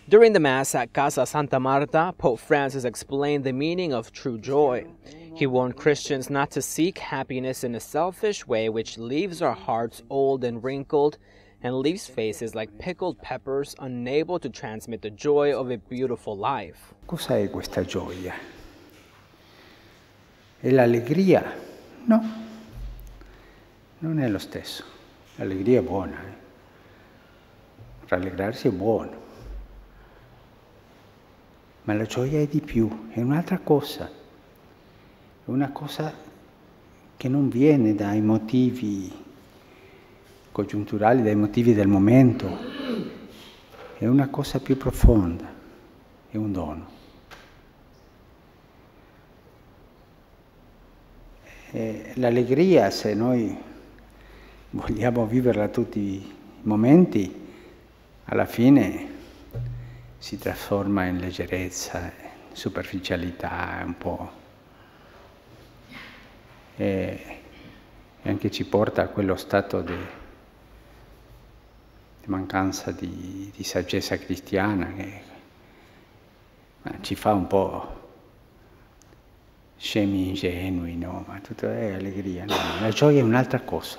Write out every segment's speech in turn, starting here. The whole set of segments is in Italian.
During the Mass at Casa Santa Marta, Pope Francis explained the meaning of true joy. He warned Christians not to seek happiness in a selfish way which leaves our hearts old and wrinkled and leaves faces like pickled peppers unable to transmit the joy of a beautiful life. Cos'è questa gioia? È l'allegria? No, non è lo stesso. L'allegria è buona. Rallegrarsi è buono. Ma la gioia è di più, è un'altra cosa. È una cosa che non viene dai motivi congiunturali, dai motivi del momento. È una cosa più profonda, è un dono. L'allegria, se noi vogliamo viverla tutti i momenti, alla fine si trasforma in leggerezza, in superficialità, un po'. E anche ci porta a quello stato di mancanza di saggezza cristiana che ci fa un po' scemi ingenui, no? Ma tutto è allegria. No? La gioia è un'altra cosa.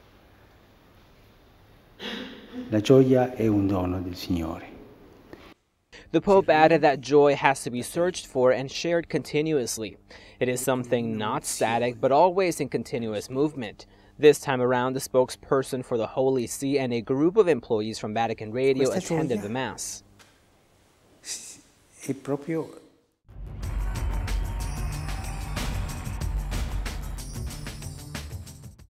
La gioia è un dono del Signore. The Pope added that joy has to be searched for and shared continuously. It is something not static, but always in continuous movement. This time around, the spokesperson for the Holy See and a group of employees from Vatican Radio attended the Mass. È proprio